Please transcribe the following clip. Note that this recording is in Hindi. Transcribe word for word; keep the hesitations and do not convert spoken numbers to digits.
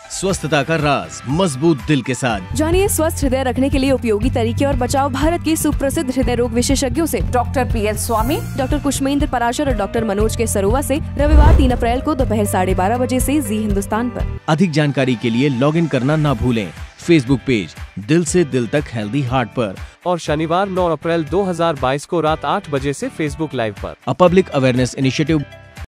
स्वस्थता का राज मजबूत दिल के साथ। जानिए स्वस्थ हृदय रखने के लिए उपयोगी तरीके और बचाव भारत के सुप्रसिद्ध हृदय रोग विशेषज्ञों से। Doctor P L Swami, doctor Kushmendra Parashar और डॉक्टर मनोज के सरुवा से रविवार तीन अप्रैल को दोपहर साढ़े बारह बजे से जी हिंदुस्तान पर। अधिक जानकारी के लिए लॉग इन करना ना भूलें फेसबुक पेज दिल से दिल तक हेल्दी हार्ट पर और शनिवार नौ अप्रैल दो हज़ार बाईस को रात आठ बजे से फेसबुक लाइव पर। A public awareness initiative